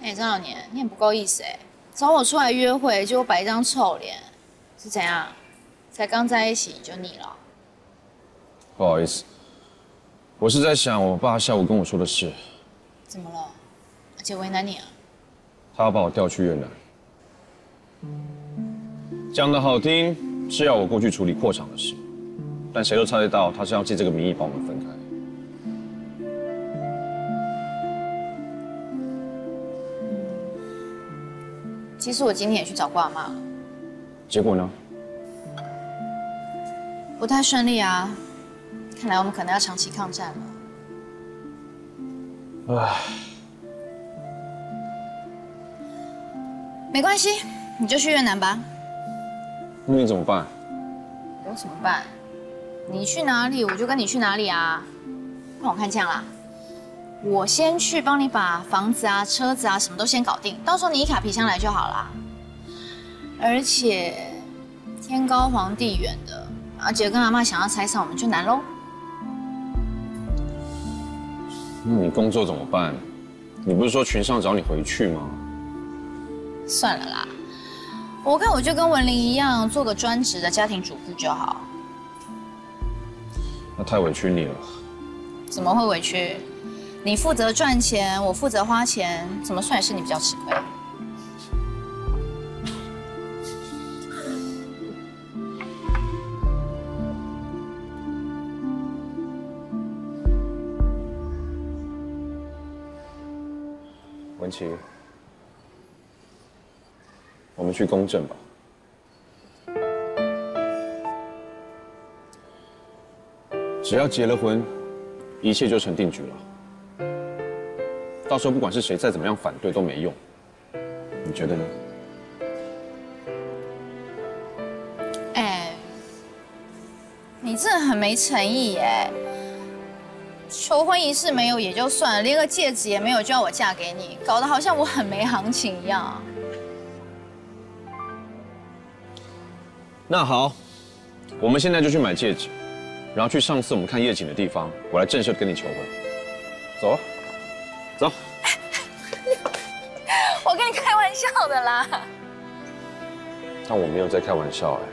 哎，张小年，你很不够意思哎！找我出来约会，结果摆一张臭脸，是怎样？才刚在一起就腻了？ 不好意思，我是在想我爸下午跟我说的事。 怎么了？而且为难你啊？ 他要把我调去越南，讲得好听是要我过去处理扩厂的事，但谁都猜得到他是要借这个名义把我们分开。 其实我今天也去找过阿妈了， 结果呢？ 不太顺利啊。看来我们可能要长期抗战了。 唉， 没关系，你就去越南吧。 那你怎么办？ 我怎么办？你去哪里，我就跟你去哪里啊。那我看这样啦，我先去帮你把房子啊、车子啊什么都先搞定，到时候你一卡皮箱来就好啦。而且天高皇帝远的，阿姐跟阿妈想要拆散我们就难喽。 那你工作怎么办？你不是说群上找你回去吗？ 算了啦，我看我就跟文玲一样，做个专职的家庭主妇就好。 那太委屈你了。 怎么会委屈？你负责赚钱，我负责花钱，怎么算也是你比较吃亏。 文琪，我们去公证吧。只要结了婚，一切就成定局了。到时候不管是谁再怎么样反对都没用，你觉得呢？ 哎，你真的很没诚意耶！求婚仪式没有也就算了，连个戒指也没有就要我嫁给你，搞得好像我很没行情一样。 那好，我们现在就去买戒指，然后去上次我们看夜景的地方，我来正式跟你求婚。走啊，走。 我跟你开玩笑的啦。 但我没有在开玩笑哎。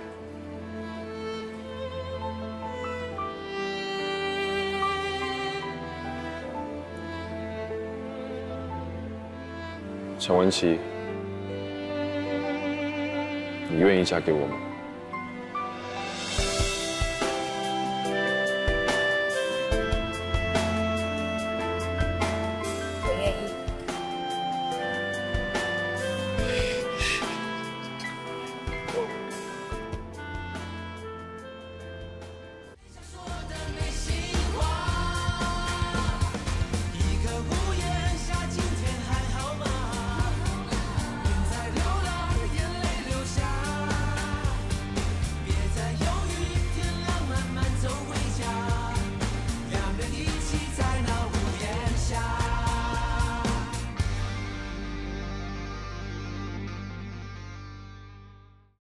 陈文琪，你愿意嫁给我吗？